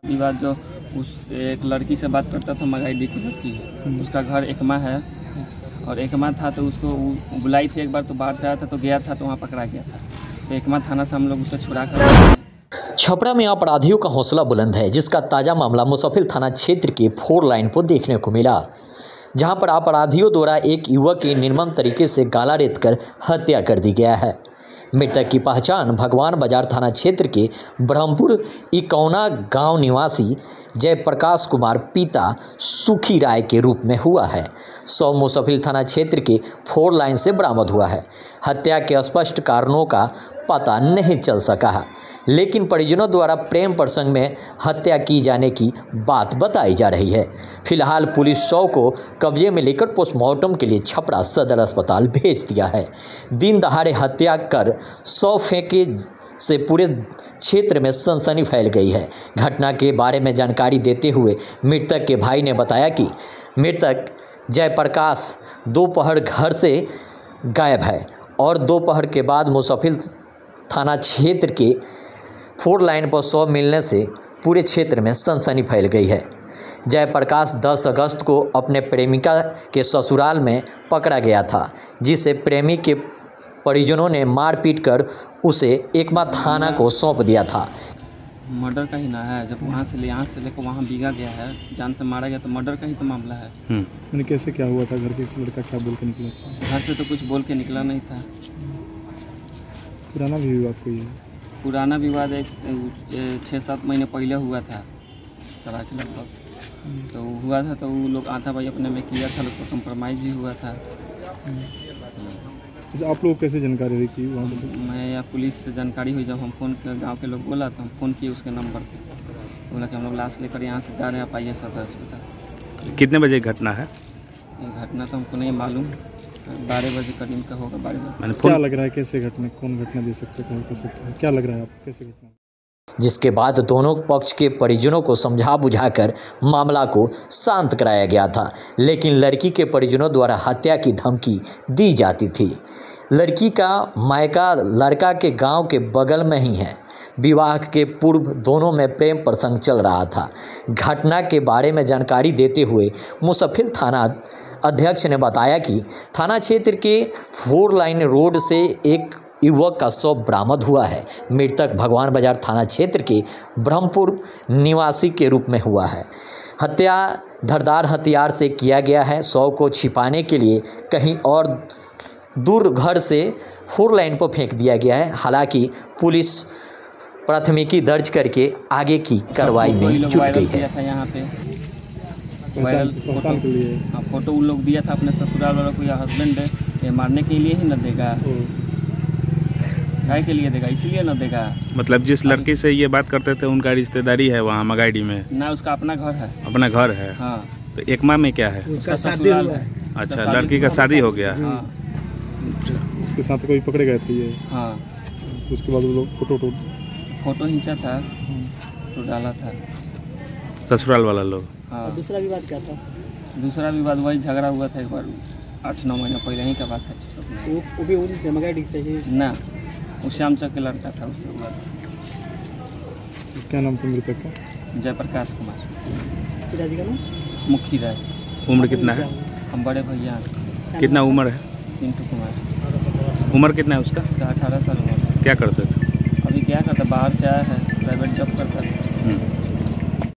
विवाद जो उस एक लड़की से बात करता था, मगाईडी की लड़की है, उसका घर एकमा है और एकमा था तो उसको बुलाई थी एक बार, तो बाहर से आया था तो गया था तो वहाँ पकड़ा गया था। तो एकमा थाना से हम लोग उसे छुड़ा कर। छपरा में अपराधियों का हौसला बुलंद है, जिसका ताजा मामला मुसफिल थाना क्षेत्र के 4 लाइन पर देखने को मिला, जहां पर अपराधियों द्वारा एक युवक की निर्मम तरीके से गाला रेत कर हत्या कर दी गया है। मृतक की पहचान भगवान बाजार थाना क्षेत्र के ब्रह्मपुर इकौना गांव निवासी जयप्रकाश कुमार पिता सुखी राय के रूप में हुआ है। शव मुसफिल थाना क्षेत्र के 4 लाइन से बरामद हुआ है। हत्या के स्पष्ट कारणों का पता नहीं चल सका है, लेकिन परिजनों द्वारा प्रेम प्रसंग में हत्या की जाने की बात बताई जा रही है। फिलहाल पुलिस शव को कब्जे में लेकर पोस्टमार्टम के लिए छपरा सदर अस्पताल भेज दिया है। दिन दहाड़े हत्या कर शव फेंके से पूरे क्षेत्र में सनसनी फैल गई है। घटना के बारे में जानकारी देते हुए मृतक के भाई ने बताया कि मृतक जयप्रकाश दोपहर घर से गायब है और दोपहर के बाद मुसफिल थाना क्षेत्र के 4 लाइन पर शव मिलने से पूरे क्षेत्र में सनसनी फैल गई है। जयप्रकाश 10 अगस्त को अपने प्रेमिका के ससुराल में पकड़ा गया था, जिसे प्रेमी के परिजनों ने मारपीट कर उसे एकमा थाना को सौंप दिया था। मर्डर का ही ना है, जब यहाँ से लेकर वहाँ बीगा गया है, जान से मारा गया, तो मर्डर का ही तो मामला है। मैंने कैसे क्या हुआ था? घर के लड़का क्या बोल के निकला था? घर से तो कुछ बोल के निकला नहीं था। पुराना भी विवाद कोई है? पुराना विवाद 6-7 महीने पहले हुआ था, सरा के लगभग तो हुआ था, तो वो लोग आता भाई अपने में किया था, लोग को कंप्रोमाइज़ भी हुआ था। तो आप लोग कैसे जानकारी रही कि वहाँ पर? मैं या पुलिस से जानकारी हुई, जब हम फ़ोन किया, गांव के लोग बोला तो हम फ़ोन किए उसके नंबर पे, तो बोला कि हम लोग लाश लेकर यहाँ से जा रहे हैं, आप आइए सदर अस्पताल। कितने बजे घटना है? ये घटना तो हमको नहीं मालूम, 12 बजे करीब का होगा। 12 बजे। क्या लग रहा है, कैसे घटना, कौन घटना दे सकते हैं, कौन कर सकते हैं, क्या लग रहा है आपको, कैसे घटना? जिसके बाद दोनों पक्ष के परिजनों को समझा बुझाकर मामला को शांत कराया गया था, लेकिन लड़की के परिजनों द्वारा हत्या की धमकी दी जाती थी। लड़की का मायका लड़का के गांव के बगल में ही है। विवाह के पूर्व दोनों में प्रेम प्रसंग चल रहा था। घटना के बारे में जानकारी देते हुए मुसफिल थाना अध्यक्ष ने बताया कि थाना क्षेत्र के 4 लाइन रोड से एक युवक का शव बरामद हुआ है। मृतक भगवान बाजार थाना क्षेत्र के ब्रह्मपुर निवासी के रूप में हुआ है। हत्या धारदार हथियार से किया गया है। शव को छिपाने के लिए कहीं और दूर घर से 4 लाइन पर फेंक दिया गया है। हालांकि पुलिस प्राथमिकी दर्ज करके आगे की कार्रवाई में जुट गई है। यहाँ पे वायरल फोटो उन लोग दिया था अपने ससुराल वालों को, या हस्बैंड ये मारने के लिए ही न देगा, काय के लिए देगा, इसीलिए न देगा। मतलब जिस लड़की से ये बात करते थे उनका रिश्तेदारी है वहाँ मगाईडी में ना, उसका अपना घर है। अपना घर है? हाँ। तो एकमा में क्या है? उसका ससुराल है। अच्छा, लड़की का शादी हो गया? हाँ। उसके साथ कोई पकड़े गए थे ये? हाँ। उसके बाद वो लोग फोटो खींचा था तो डाला था ससुराल वाला लोग। हाँ। दूसरा विवाद क्या था? दूसरा विवाद वही झगड़ा हुआ था एक बार 8-9 महीने पहले ही का बात है। वो भी उसी से मगाईडी से ही ना, वो श्याम चौक के लड़का था, उससे हुआ। क्या नाम था मृतक का? जयप्रकाश कुमार। पिताजी का नाम? मुखी राय। उम्र कितना है? हम बड़े भैया। कितना उम्र है? पिंटू कुमार। उम्र कितना है उसका? 18 साल उम्र। क्या करते थे? अभी क्या करता, बाहर से आया है, प्राइवेट जॉब करता है।